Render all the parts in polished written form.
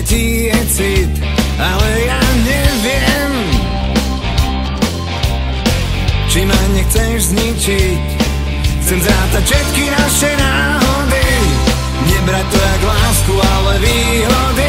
ti je cit, ale ja neviem, či ma nechceš zničiť. Chcem zrátať všetky naše náhody, nebrať to jak lásku, ale výhody.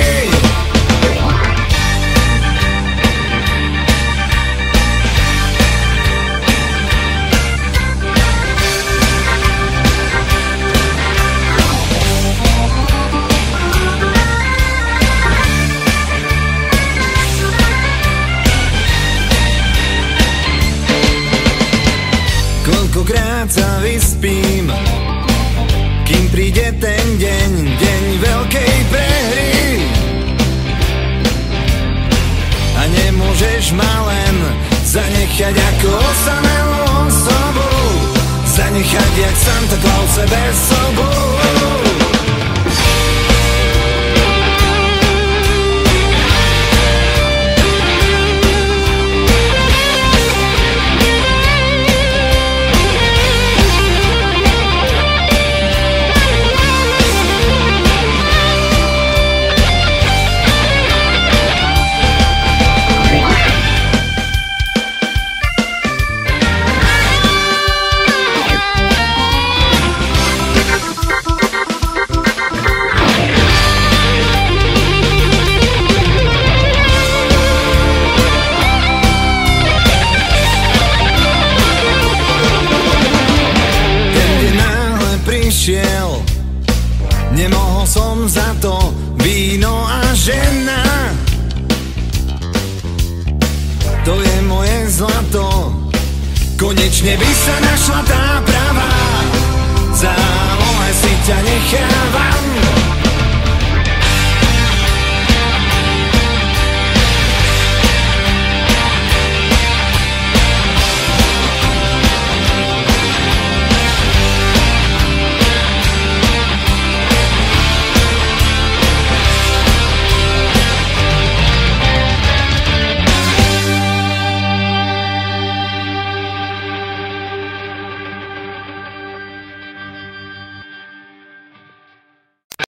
Koľkokrát sa vyspím, kým príde ten deň, deň veľkej prehry. A nemôžeš ma len zanechať ako osamelú osobu, zanechať jak Santa Claus bez sobu. Nemohol som za to, víno a žena, to je moje zlato. Konečne by sa našla tá pravá, za moje si ťa nechávam.